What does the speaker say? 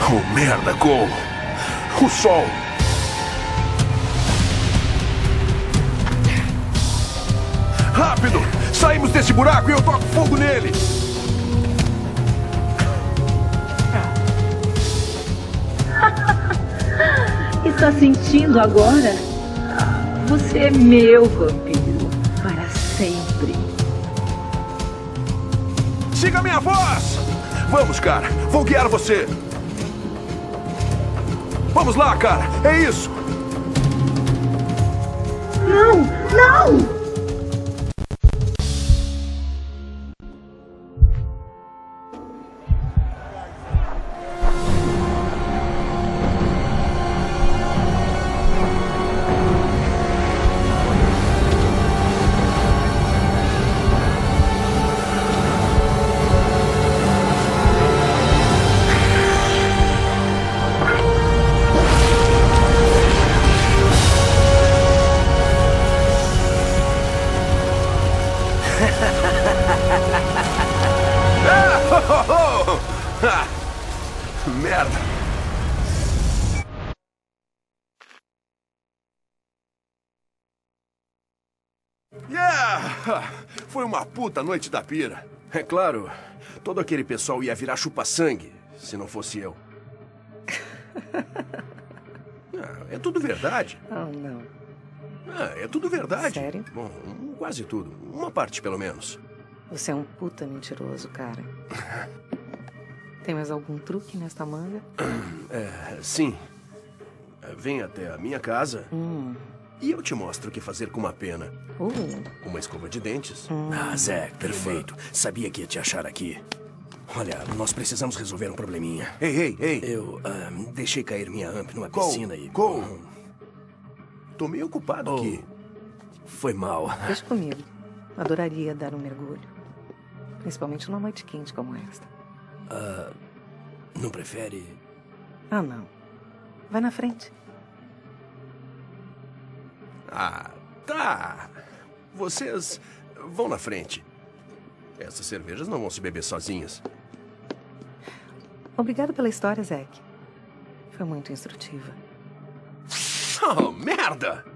Oh, merda, Cole. O sol. Rápido! Saímos desse buraco e eu toco fogo nele! Está sentindo agora? Você é meu vampiro. Para sempre. Siga minha voz! Vamos, cara. Vou guiar você. Vamos lá, cara. É isso. Não! Não! Merda. Yeah! Foi uma puta noite da pira. É claro, todo aquele pessoal ia virar chupa-sangue, se não fosse eu. É tudo verdade. Oh, não. É tudo verdade. Sério? Bom, quase tudo. Uma parte, pelo menos. Você é um puta mentiroso, cara. Tem mais algum truque nesta manga? Sim. Vem até a minha casa e eu te mostro o que fazer com uma pena. Uma escova de dentes. Zé, perfeito. Sabia que ia te achar aqui. Olha, nós precisamos resolver um probleminha. Ei. Eu deixei cair minha amp numa piscina e... Tô meio ocupado aqui. Foi mal. Deixa comigo. Adoraria dar um mergulho. Principalmente numa noite quente como esta. Não prefere? Ah, não. Vai na frente. Ah, tá. Vocês vão na frente. Essas cervejas não vão se beber sozinhas. Obrigado pela história, Zack. Foi muito instrutiva. Oh, merda!